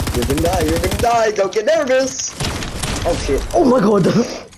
You're gonna die, don't get nervous! Oh shit. Oh my god!